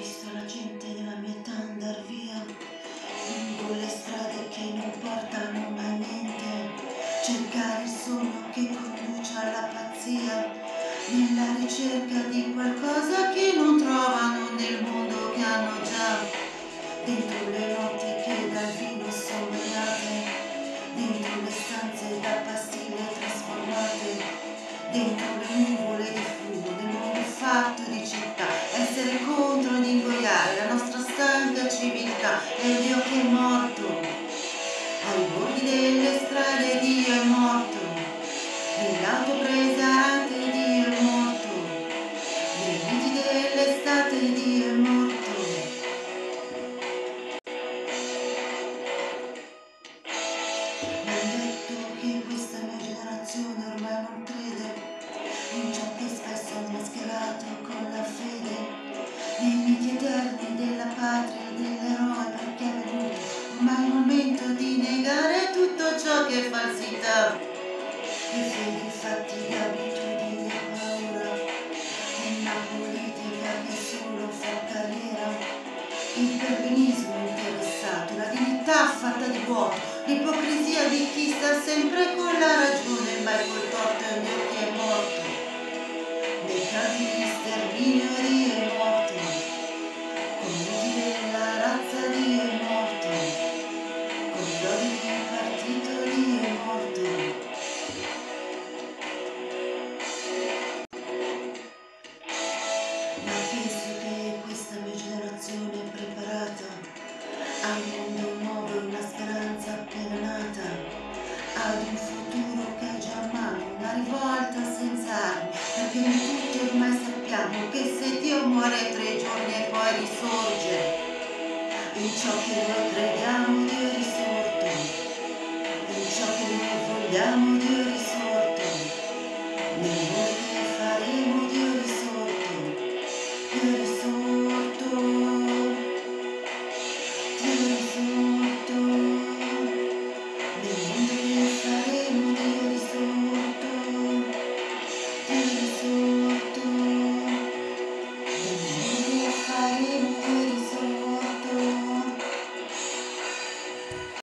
visto la gente della mia età andar via lungo le strade che non portano mai niente, cercare il sogno che conduce alla pazzia, nella ricerca di qualcosa che non trovano nel mondo che hanno già, dentro le notti che dal vino sono bagnate, dentro le stanze da pastiglie trasformate, dentro le nuvole di fumo del mondo fatto di città, essere contro di ingoiare la nostra stanca civiltà. E Dio che è morto, ai bordi delle strade Dio è morto, nell'auto presa errante Dio è morto, nei viti dell'estate Dio è morto. Mi hanno detto che questa mia generazione ormai non crede in ciò che spesso ho mascherato con la fede, nei miti eterni della patria e dell'eroe, perché è venuto ormai il momento di negare tutto ciò che è falsità, i fedi fatti di abitudini e paura, una politica che solo fa carriera, il perbenismo interessato, la dignità fatta di vuoto, l'ipocrisia di chi sta sempre con la ragione, ma col torto e Dio che è morto, nei campi di sterminio Dio è morto, con l'odi della razza Dio è morto, con l'odi del partito Dio è morto. Ma penso che questa mia generazione è preparata a un mondo nuovo e una speranza appena nata, ad un futuro che è già a mano, una rivolta senza armi, perché noi tutti ormai sappiamo che se Dio muore 3 giorni e poi risorge, in ciò che noi crediamo Dio è risorto, in ciò che noi vogliamo